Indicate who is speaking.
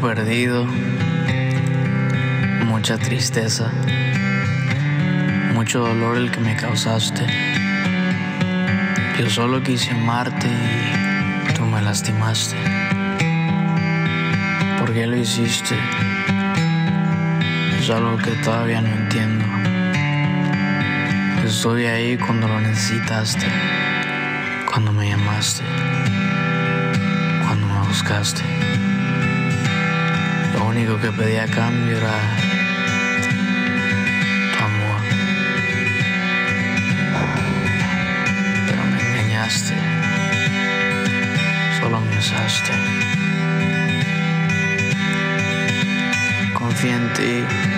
Speaker 1: perdido, mucha tristeza, mucho dolor el que me causaste. Yo solo quise amarte y tú me lastimaste. ¿Por qué lo hiciste? Es algo que todavía no entiendo. Estoy ahí cuando lo necesitaste, cuando me llamaste, cuando me buscaste. Lo único que pedí a cambio era tu amor. Pero me engañaste, solo me usaste. Confié en ti,